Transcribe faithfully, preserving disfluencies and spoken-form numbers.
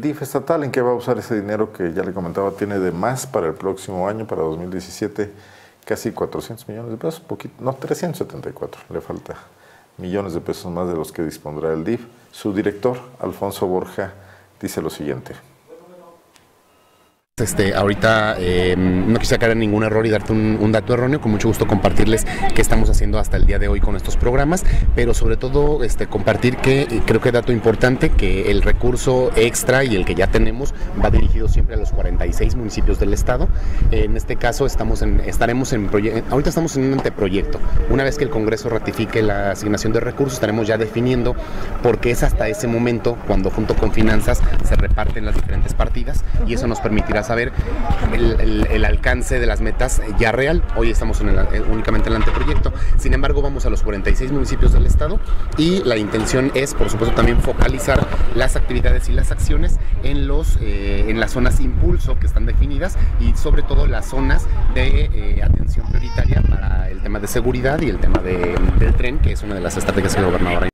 D I F estatal, ¿en qué va a usar ese dinero que ya le comentaba tiene de más para el próximo año, para dos mil diecisiete, casi cuatrocientos millones de pesos, poquito, no, trescientos setenta y cuatro, le falta millones de pesos más de los que dispondrá el D I F. Su director, Alfonso Borja, dice lo siguiente. Este, ahorita eh, no quisiera caer en ningún error y darte un, un dato erróneo. Con mucho gusto compartirles qué estamos haciendo hasta el día de hoy con estos programas, pero sobre todo este, compartir que creo que dato importante, que el recurso extra y el que ya tenemos va dirigido siempre a los cuarenta y seis municipios del estado. En este caso estamos en, estaremos en ahorita estamos en un anteproyecto. Una vez que el Congreso ratifique la asignación de recursos, estaremos ya definiendo, porque es hasta ese momento cuando junto con finanzas se reparten las diferentes partidas, y eso nos permitirá saber el, el, el alcance de las metas ya real. Hoy estamos en el, únicamente en el anteproyecto. Sin embargo, vamos a los cuarenta y seis municipios del estado, y la intención es, por supuesto, también focalizar las actividades y las acciones en los eh, en las zonas impulso que están definidas, y sobre todo las zonas de eh, atención prioritaria para el tema de seguridad y el tema de, del tren, que es una de las estrategias que el gobernador